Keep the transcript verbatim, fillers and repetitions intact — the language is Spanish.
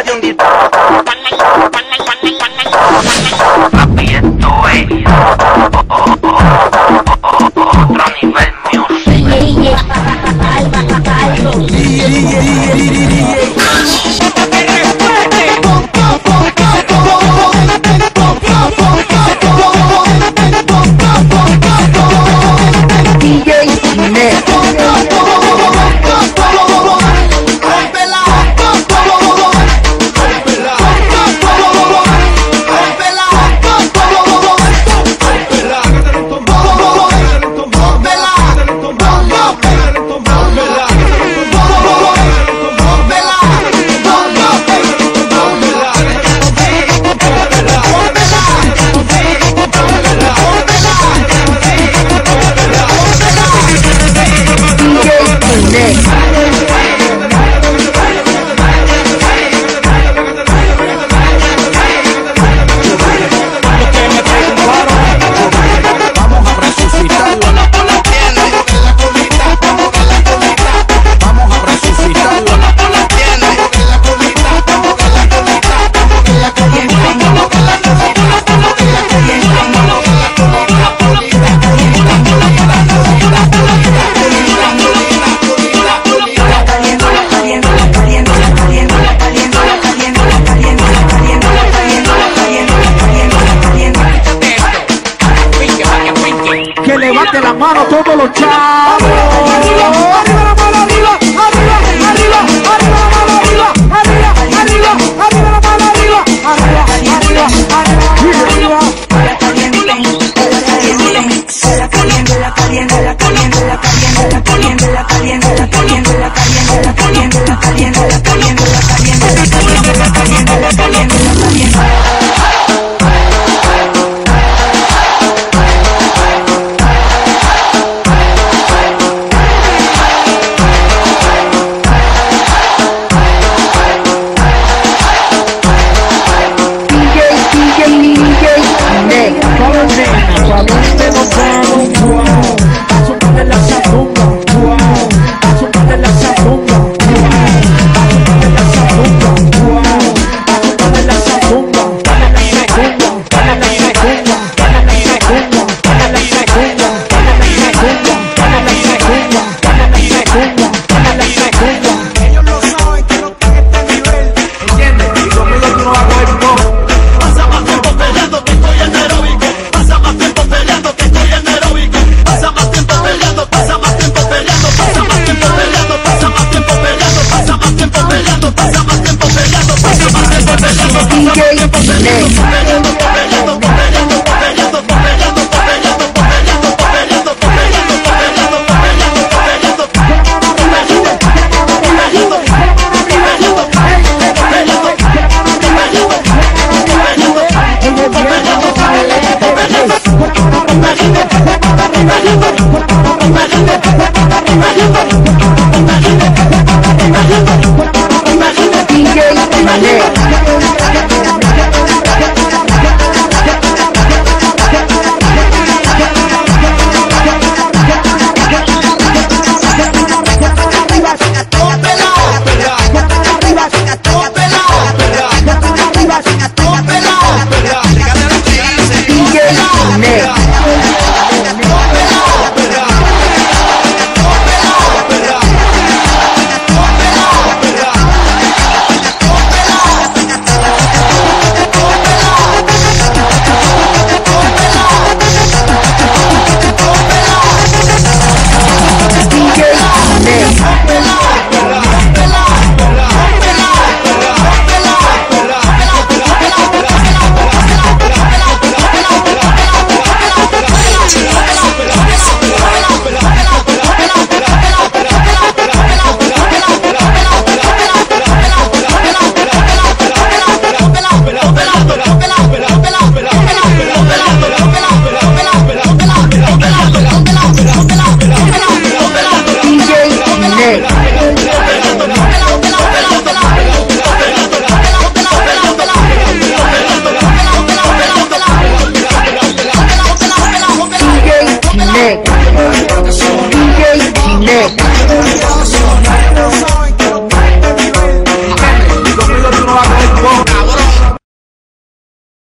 de un disparo. Papi, esto es otro nivel music. Que levante la mano todos los chavos. Arriba la mano, arriba, arriba, arriba, arriba la mano, arriba, arriba, arriba, arriba la mano, arriba, arriba, arriba, arriba, arriba. Caliente, la caliente, la caliente, la caliente, la caliente, la caliente, la caliente, la caliente, la caliente, la caliente, la caliente, la caliente, la caliente, la caliente, la caliente, la caliente, la caliente. D J Nick.